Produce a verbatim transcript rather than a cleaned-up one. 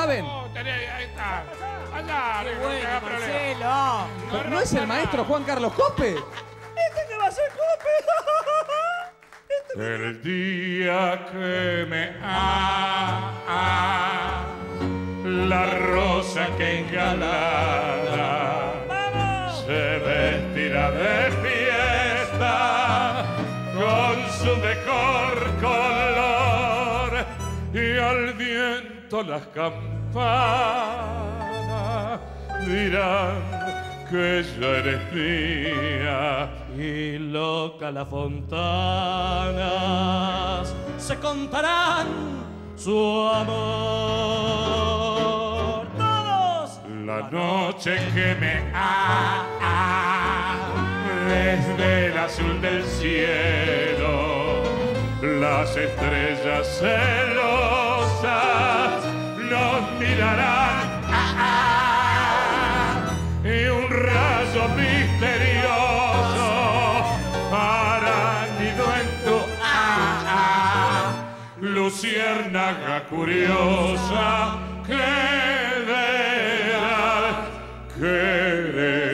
saben. Oh, tenés, ahí está. Allá, Qué no bueno, te hagas problema. Marcelo. ¿No, ¿No es el maestro Juan Carlos Cope? ¿Este que va a ser Cope? El día que me ama la rosa que engalana se vestirá de fiesta con su mejor color y al viento las campanas dirán que ya eres mía y loca las fontanas se contarán su amor. Todos. La noche que me ama desde el azul del cielo, las estrellas celosas nos mirarán. Y un rayo misterioso arácnido en tu ah, ah, luciérnaga curiosa que verás querer.